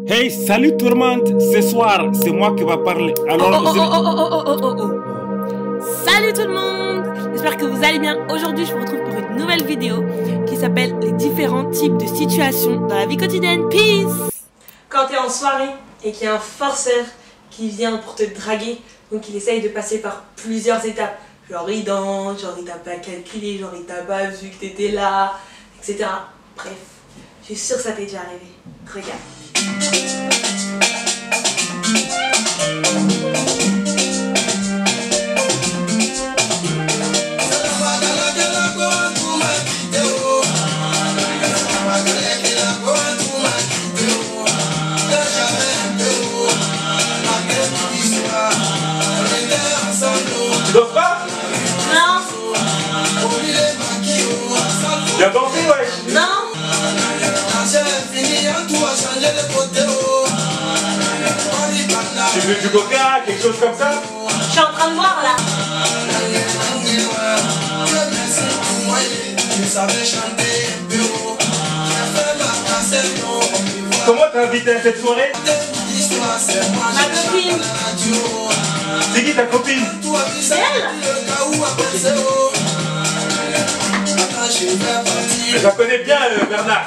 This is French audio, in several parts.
Hey, salut tout le monde. Ce soir, c'est moi qui va parler. Alors, Salut tout le monde. J'espère que vous allez bien. Aujourd'hui, je vous retrouve pour une nouvelle vidéo qui s'appelle les différents types de situations dans la vie quotidienne. Peace. Quand tu es en soirée et qu'il y a un forceur qui vient pour te draguer, donc il essaye de passer par plusieurs étapes. Genre il danse, genre il t'a pas calculé, genre il t'a pas vu que t'étais là, etc. Bref, je suis sûre que ça t'est déjà arrivé. Regarde. tu danses pas? Non. Viens danser, wesh. Non. Tu veux du coca, quelque chose comme ça? Je suis en train de boire là. Comment t'es invité à cette soirée? Ma copine. C'est qui ta copine? C'est elle. Je la connais bien, Bernard.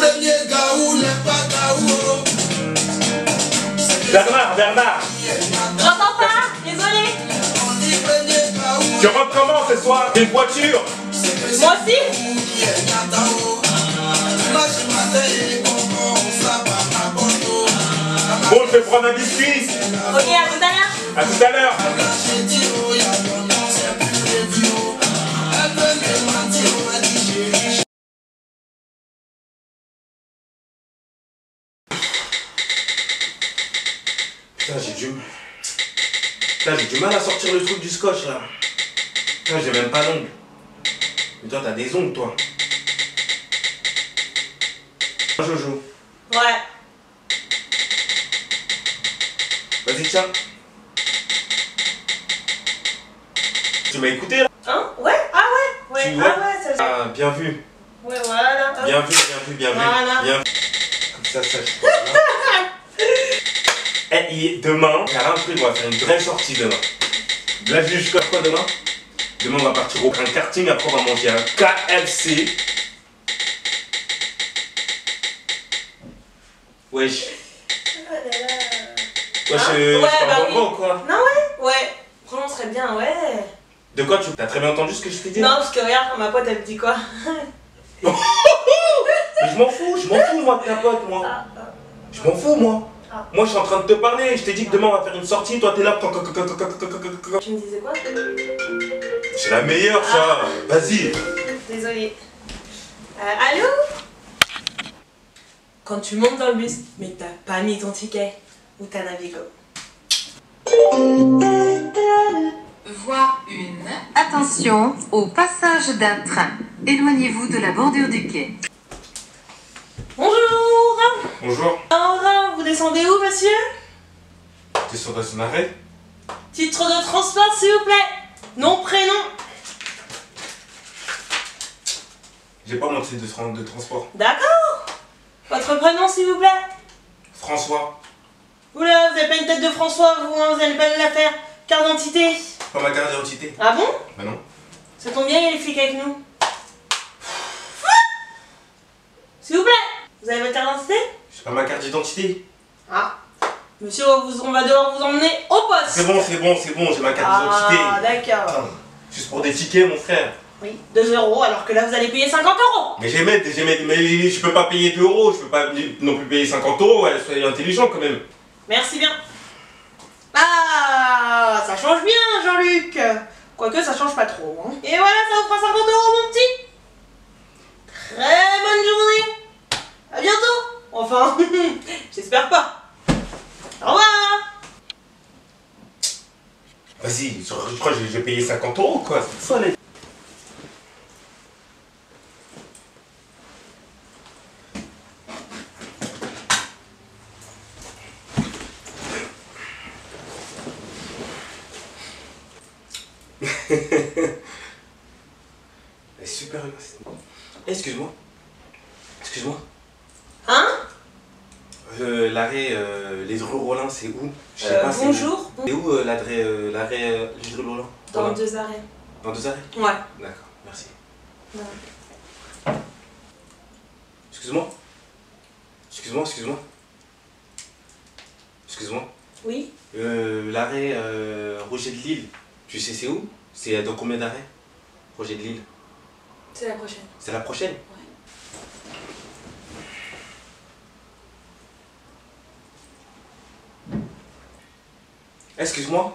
Bernard. J'entends pas. Désolée. Tu rentres comment ce soir? J'ai une voiture. Moi aussi. Bon, je vais prendre un biscuit. Ok, à tout à l'heure. À tout à l'heure. Putain, j'ai du mal à sortir le truc du scotch là. Putain, j'ai même pas l'ongle. Mais toi, t'as des ongles, toi. Jojo. Ouais. Vas-y, tiens. Tu m'as écouté là? Hein? Ouais? Ah ouais? Ouais. Tu vois? Ah ouais, ça. Ah, bien vu. Ouais, voilà. Bien vu. Voilà. Bien vu. Comme ça, je... Eh, demain, il y a un truc, on va faire une vraie sortie demain. Là, je jusqu'à quoi demain? Demain, on va partir au train karting, après on va manger un KFC. Wesh. Oh là là. Wesh, Hein? je Ouais, t'en bah rends oui. compte, quoi. Non, ouais? Ouais. Franchement, ce serait bien, ouais. De quoi tu... T'as très bien entendu ce que je t'ai dit? Non, parce que regarde, ma pote, elle me dit quoi? Mais je m'en fous, moi, de ta pote, moi. Je m'en fous, moi. Ah. Moi, je suis en train de te parler. Je t'ai dit que demain, on va faire une sortie. Toi, t'es là. Tu me disais quoi? C'est la meilleure, ça. Vas-y. Désolée. Allô? Quand tu montes dans le bus, mais que t'as pas mis ton ticket, ou t'as Navigo. Voie 1. Attention au passage d'un train. Éloignez-vous de la bordure du quai. Bonjour! Bonjour. Alors, vous descendez où, monsieur? T'es sur un arrêt? Titre de transport, s'il vous plaît. Nom, prénom. J'ai pas mon titre de transport. D'accord. Votre prénom, s'il vous plaît. François. Oula, vous avez pas une tête de François, vous, hein, vous allez pas nous la faire. Carte d'identité. Pas ma carte d'identité. Ah bon? Bah non. Ça tombe bien, il y a les flics avec nous. S'il vous plaît. Vous avez votre carte d'identité? J'ai pas ma carte d'identité. Ah. Monsieur, on va devoir vous emmener au poste. C'est bon, j'ai ma carte d'identité. Ah, d'accord. Putain, juste pour des tickets, mon frère. Oui, 2 €, alors que là, vous allez payer 50 €. Mais mais je peux pas payer 2 €, je peux pas non plus payer 50 €, ouais, soyez intelligent quand même. Merci bien. Ah, ça change bien, Jean-Luc. Quoique, ça change pas trop. Hein. Et voilà, ça vous fera 50 €, mon petit. Très bonne journée. À bientôt. Enfin, j'espère pas. Au revoir. Vas-y, je crois que j'ai payé 50 € quoi, c'est ça les... Elle est super bien. Excuse-moi. Excuse-moi. Hein? l'arrêt Les Rues Rollin, c'est où? Je sais pas, bonjour. C'est où l'arrêt Les Rues Rollin? Dans 2 arrêts. Dans 2 arrêts? Ouais. D'accord, merci. Ouais. Excuse-moi. Excuse-moi. Excuse-moi. Oui. L'arrêt Roger de Lille, tu sais c'est où? C'est dans combien d'arrêts? Roger de Lille? C'est la prochaine. C'est la prochaine? Ouais. Excuse-moi.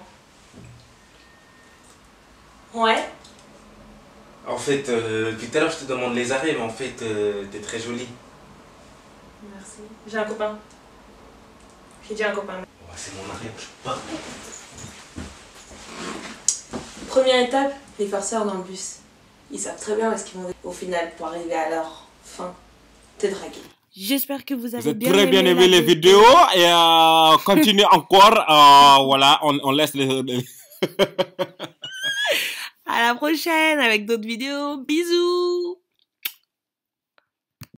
Ouais. En fait, depuis tout à l'heure je te demande les arrêts, mais en fait, t'es très jolie. Merci. J'ai un copain. J'ai dit un copain. Oh, c'est mon arrêt, je peux pas. Première étape, les farceurs dans le bus. Ils savent très bien où est-ce qu'ils vont au final pour arriver à leur fin. Te draguer. J'espère que vous avez Vous avez bien très bien aimé les vidéos et continuez encore. Voilà, on laisse les... À la prochaine avec d'autres vidéos. Bisous.